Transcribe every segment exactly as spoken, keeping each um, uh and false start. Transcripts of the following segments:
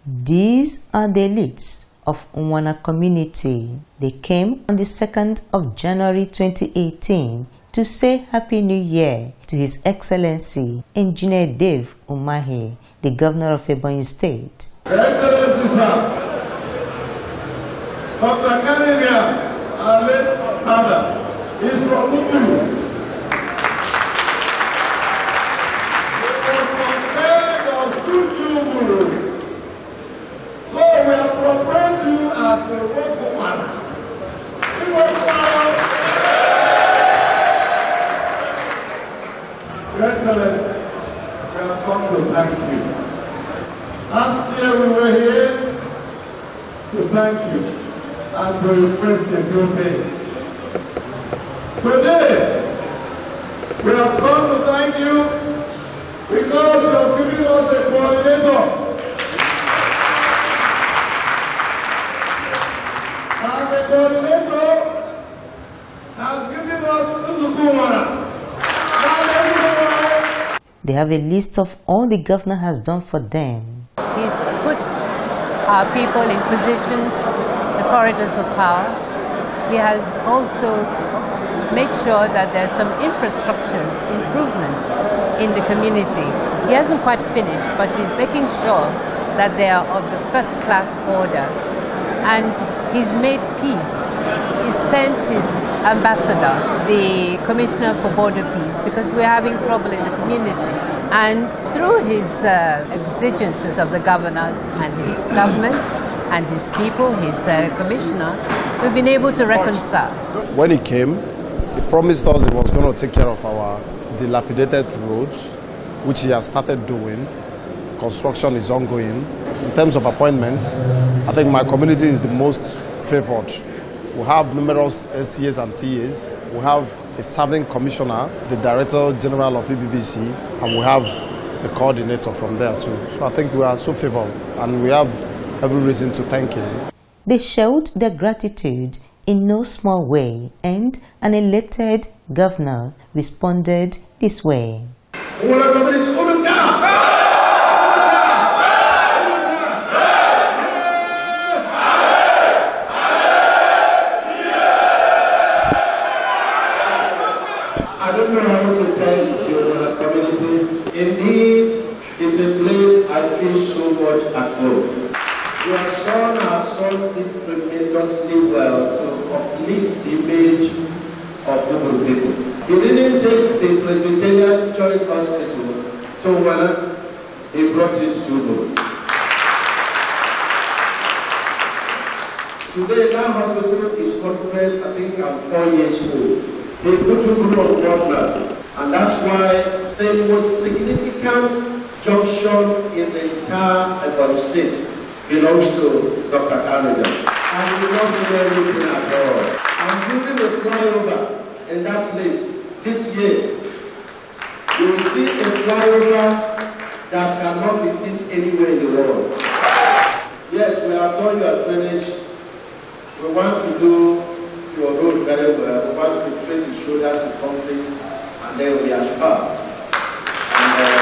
These are the elites of Unwana community. They came on the second of January twenty eighteen to say Happy New Year to His Excellency Engineer Dave Umahi, the Governor of Ebonyi State. Your Excellency, sir, Doctor Kanimia, our late father, is from Ubuntu. So we are proposing you as a Unwana. Your Excellency, we have come to thank you. Last year we were here to thank you and to request a few things. Today, we have come to thank you because you have given us a coordinator. And the coordinator has given us Unwana. They have a list of all the governor has done for them. He's put our people in positions, the corridors of power. He has also made sure that there's some infrastructures, improvements in the community. He hasn't quite finished, but he's making sure that they are of the first class order. And he's made peace. He sent his ambassador, the Commissioner for Border Peace, because we're having trouble in the community. And through his uh, exigencies of the governor and his government and his people, his uh, commissioner, we've been able to reconcile. When he came, he promised us he was going to take care of our dilapidated roads, which he has started doing. Construction is ongoing. In terms of appointments, I think my community is the most favored. We have numerous S T As and T As. We have a serving commissioner, the Director General of E B B C, and we have a coordinator from there too. So I think we are so favored, and we have every reason to thank him. They showed their gratitude in no small way, and an elated governor responded this way. I don't know how to tell you, Unwana community. Indeed, it's a place I feel so much at home. Your son has done it tremendously well to uplift the image of Ubuntu people. He didn't take the Presbyterian Church Hospital to Unwana, he brought it to Ubuntu. Today, that hospital is hundred, I think, and four years old. They put a group of governors, and that's why the most significant junction in the entire Ebonyi state belongs to Doctor Canada. And we don't see everything at all. I'm building a flyover in that place this year. You will see a flyover that cannot be seen anywhere in the world. Yes, we have done your drainage. We want to do your road very well. We want to train the shoulders with concrete, and then we asphalt. And uh,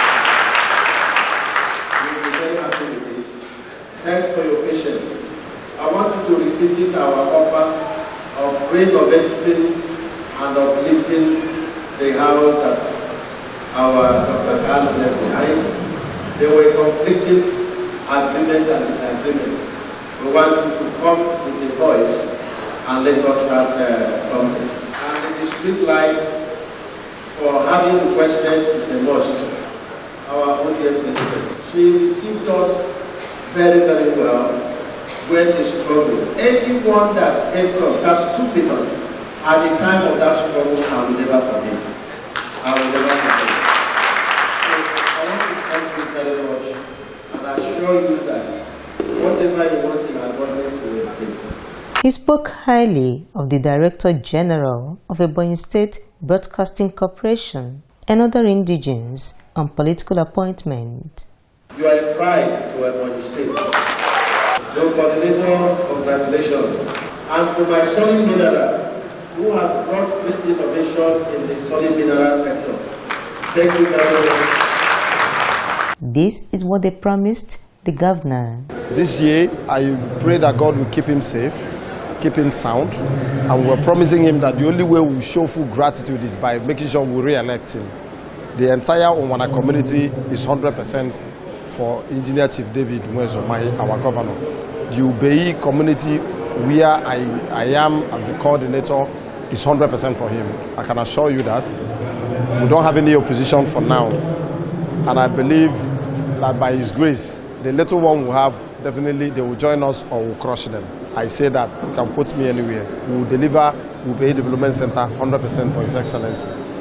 we'll be very happy with it. Thanks for your patience. I want you to revisit our offer of renovating and uplifting the house that our Doctor Carl left behind. There were conflicting agreements and disagreements. We want you to come with a voice and let us start uh, something. And the street light for having requested is a must. Our O D M business. She received us very, very well when they struggled. Anyone that helped us, that stood with us at the time of that struggle, I will never forget. I will never forget. So I want to thank you very much, and I assure you that whatever you want in our government will get. He spoke highly of the Director General of Ebonyi State Broadcasting Corporation and other indigenes on political appointment. You are a pride to Ebonyi State. Your coordinator, congratulations. And to my solid mineral, who has brought great innovation in the solid mineral sector. Thank you very much. This is what they promised the governor. This year, I pray that God will keep him safe, keep him sound, and we're promising him that the only way we show full gratitude is by making sure we re-elect him. The entire Unwana community is one hundred percent for Engineer Chief Dave Umahi, our governor. The Ubei community, where I, I am as the coordinator, is one hundred percent for him. I can assure you that. We don't have any opposition for now. And I believe that by His grace, the little one we have, definitely they will join us or we'll crush them. I say that you can put me anywhere. We will deliver Ubei Development Center one hundred percent for His Excellency.